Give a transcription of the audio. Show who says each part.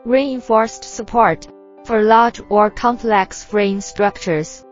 Speaker 1: Reinforced support for large or complex frame structures.